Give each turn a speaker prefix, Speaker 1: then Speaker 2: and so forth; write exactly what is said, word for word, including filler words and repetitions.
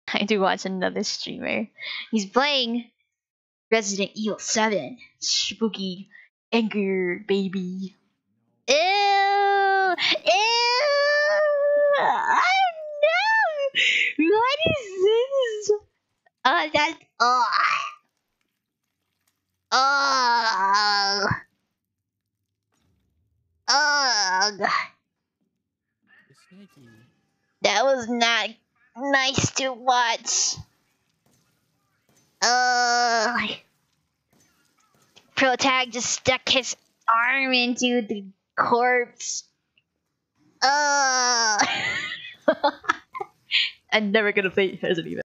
Speaker 1: I do watch another streamer. He's playing Resident Evil seven. Spooky anger, baby. Ew! Ew! Oh no! What is this? Oh, that's. Oh! Oh! Oh! That was not nice to watch. Uh, Protag just stuck his arm into the corpse. Uh, I'm never gonna play Resident Evil.